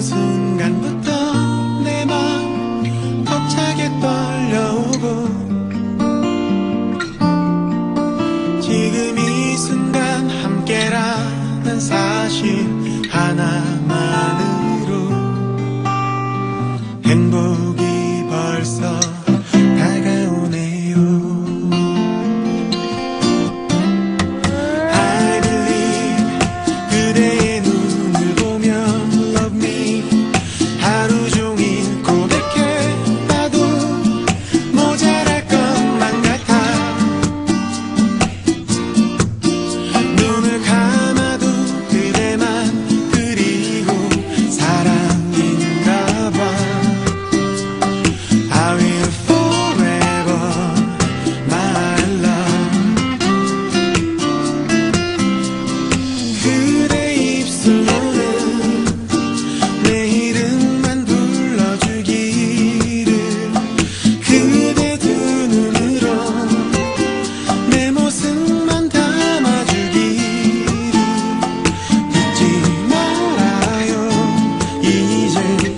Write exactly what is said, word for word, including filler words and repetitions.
순간부터 내 맘 벅차게 떨려오고 지금 이 순간 함께라는 사실 하나만으로 행복이 벌써 다가오네요. I believe 그대의 눈을 보며 love me 하루 종일 고백해봐도 모자랄 것만 같아. 눈을 감아도 그대만 그리고 사랑인가 봐. I will forever my love. 그대 입술로는 내 이름만 불러주기를 그대 두 눈으로 내 모습만 담아주기를 잊지 말아요. 이제